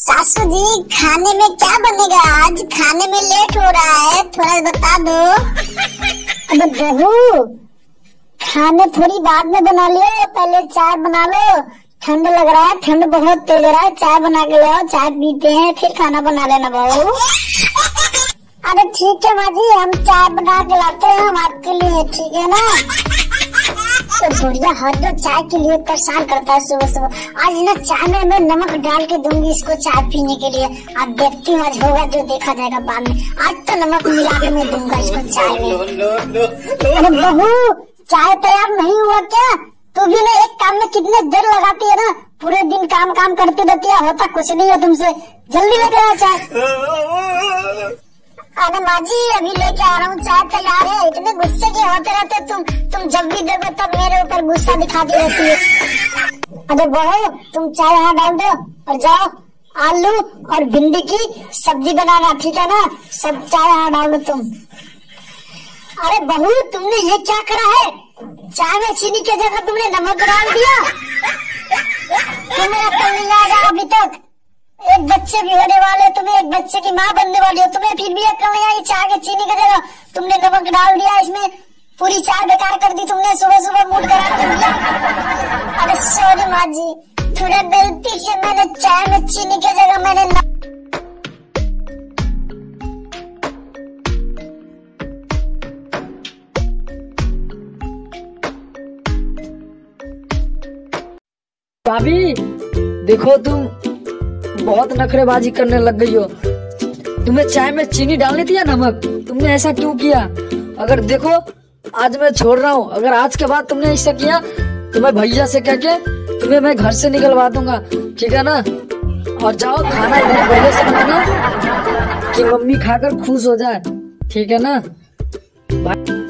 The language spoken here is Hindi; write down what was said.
सासू जी खाने में क्या बनेगा? आज खाने में लेट हो रहा है, थोड़ा बता दो। अबे बहू, खाने थोड़ी बाद में बना लियो, पहले चाय बना लो। ठंड लग रहा है, ठंड बहुत तेज हो रहा है, चाय बना के ले आओ, चाय पीते हैं फिर खाना बना लेना बहू। अरे ठीक है माँ जी, हम चाय बना के लाते हैं हम आपके लिए, ठीक है ना। तो बुढ़िया हर रोज चाय के लिए परेशान करता है सुबह सुबह। आज ना चाय में मैं नमक डाल के दूंगी इसको चाय पीने के लिए। आप देखती हूँ आज होगा जो देखा जाएगा बाद में। आज तो नमक मिला के मैं दूंगा इसको चाय में। अरे बहू, चाय तैयार नहीं हुआ क्या? तू भी ना एक काम में कितने देर लगाती है ना, पूरे दिन काम काम करती रहती है, होता कुछ नहीं है तुमसे। जल्दी लेके आओ चाय। अरे माँ जी अभी लेके आ रहा हूँ, चाय तैयार है। इतने गुस्से के होते रहते तुम जब भी देखो तब मेरे ऊपर गुस्सा दिखाती रहती है। अरे बहू, तुम चाय यहाँ डाल दो और जाओ आलू और भिंडी की सब्जी बनाना, ठीक है ना। सब चाय यहाँ डाल दो तुम। अरे बहू, तुमने ये क्या करा है? चाय में चीनी की जगह तुमने नमक डाल दिया। तुम्हें अक्ल नहीं आएगा अभी तक। एक बच्चे भी होने वाले, तुम्हें एक बच्चे की माँ बनने वाली हो, तुम्हें फिर भी अक्ल नहीं आई। चाय के चीनी की जगह तुमने नमक डाल दिया, इसमें पूरी चाय बेकार कर दी तुमने। सुबह सुबह मूड खराब कर दिया। अरे सॉरी माँ जी, थोड़ा गलती से मैंने चाय में चीनी की जगह मैंने भाभी देखो, तुम बहुत नखरेबाजी करने लग गई हो। तुम्हें चाय में चीनी डालनी थी या नमक? तुमने ऐसा क्यों किया? अगर देखो आज मैं छोड़ रहा हूँ, अगर आज के बाद तुमने ऐसा किया तो मैं भैया से कह के तुम्हें मैं घर से निकलवा दूंगा, ठीक है ना। और जाओ खाना इतने बढ़िया से बनाना कि मम्मी खाकर खुश हो जाए, ठीक है ना।